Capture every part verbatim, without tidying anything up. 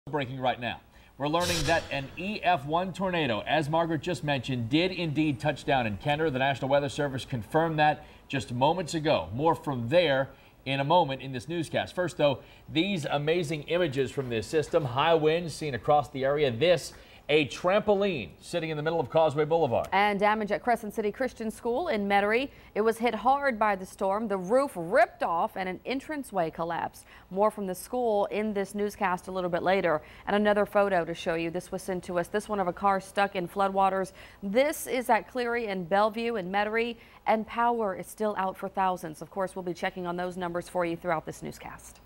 Breaking right now. We're learning that an E F one tornado, as Margaret just mentioned, did indeed touch down in Kenner. The National Weather Service confirmed that just moments ago. More from there in a moment in this newscast. First, though, these amazing images from this system. High winds seen across the area. This, a trampoline sitting in the middle of Causeway Boulevard. And damage at Crescent City Christian School in Metairie. It was hit hard by the storm. The roof ripped off and an entranceway collapsed. More from the school in this newscast a little bit later. And another photo to show you. This was sent to us. This one of a car stuck in floodwaters. This is at Cleary and Bellevue in Metairie. And power is still out for thousands. Of course, we'll be checking on those numbers for you throughout this newscast.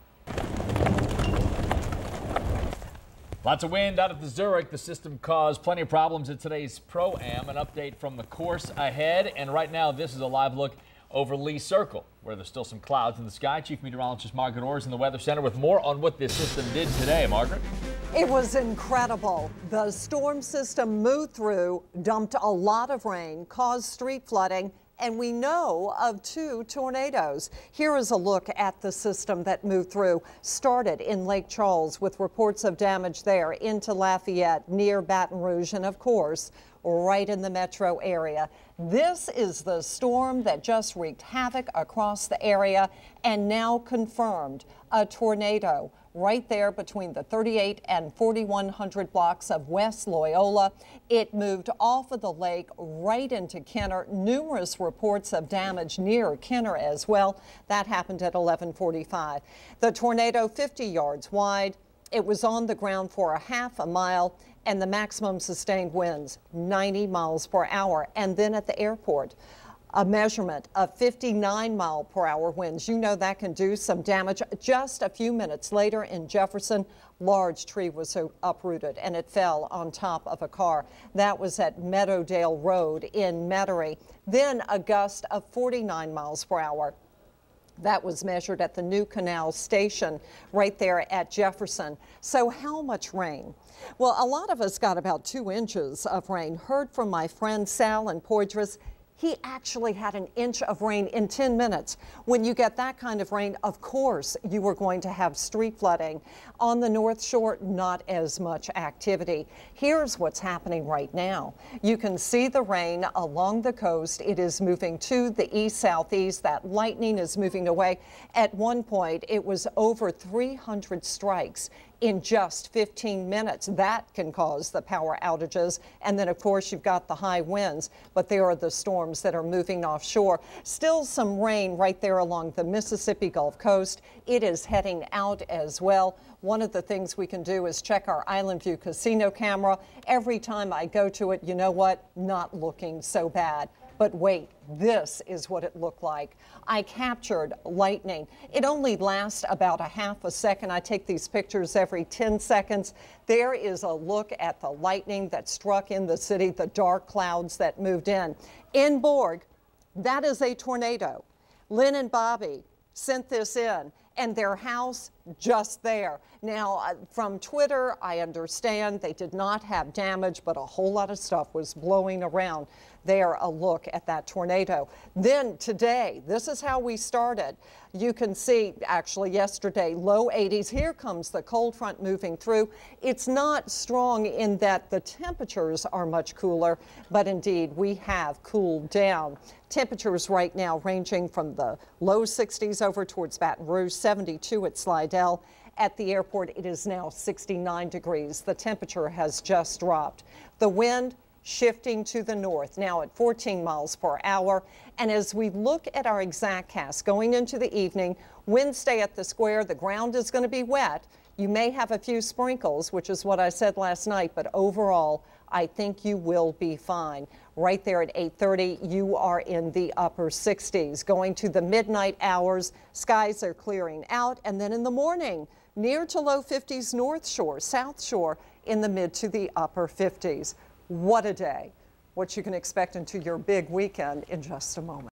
Lots of wind out at the Zurich. The system caused plenty of problems at today's Pro-Am. An update from the course ahead. And right now, this is a live look over Lee Circle, where there's still some clouds in the sky. Chief Meteorologist Margaret Orrs in the Weather Center with more on what this system did today. Margaret? It was incredible. The storm system moved through, dumped a lot of rain, caused street flooding, and we know of two tornadoes. Here is a look at the system that moved through. Started in Lake Charles with reports of damage there into Lafayette, near Baton Rouge, and of course, right in the metro area. This is the storm that just wreaked havoc across the area and now confirmed a tornado right there between the thirty-eight and forty-one hundred blocks of West Loyola. It moved off of the lake right into Kenner. Numerous reports of damage near Kenner as well. That happened at eleven forty-five. The tornado fifty yards wide. It was on the ground for a half a mile, and the maximum sustained winds ninety miles per hour. And then at the airport, a measurement of fifty-nine mile per hour winds. You know that can do some damage. Just a few minutes later in Jefferson, large tree was uprooted and it fell on top of a car. That was at Meadowdale Road in Metairie. Then a gust of forty-nine miles per hour. That was measured at the New Canal Station right there at Jefferson. So how much rain? Well, a lot of us got about two inches of rain. Heard from my friend Sal in Poydras. He actually had an inch of rain in ten minutes. When you get that kind of rain, of course, you are going to have street flooding. On the North Shore, not as much activity. Here's what's happening right now. You can see the rain along the coast. It is moving to the east-southeast. That lightning is moving away. At one point, it was over three hundred strikes in just fifteen minutes. That can cause the power outages. And then, of course, you've got the high winds, but there are the storms that are moving offshore. Still some rain right there along the Mississippi Gulf Coast. It is heading out as well. One of the things we can do is check our Island View casino camera. Every time I go to it, you know what? Not looking so bad. But wait, this is what it looked like. I captured lightning. It only lasts about a half a second. I take these pictures every ten seconds. There is a look at the lightning that struck in the city, the dark clouds that moved in. In Borg, that is a tornado. Lynn and Bobby sent this in, and their house just there. Now, uh, from Twitter, I understand they did not have damage, but a whole lot of stuff was blowing around. There, a look at that tornado. Then today, this is how we started. You can see, actually yesterday, low eighties. Here comes the cold front moving through. It's not strong in that the temperatures are much cooler, but indeed, we have cooled down. Temperatures right now ranging from the low sixties over towards Baton Rouge, seventy-two at Slidell. At the airport, it is now sixty-nine degrees. The temperature has just dropped. The wind shifting to the north, now at fourteen miles per hour. And as we look at our exactcast going into the evening, Wednesday at the square, the ground is going to be wet. You may have a few sprinkles, which is what I said last night, but overall, I think you will be fine. Right there at eight thirty, you are in the upper sixties. Going to the midnight hours, skies are clearing out, and then in the morning, near to low fifties North Shore, South Shore in the mid to the upper fifties. What a day. What you can expect into your big weekend in just a moment.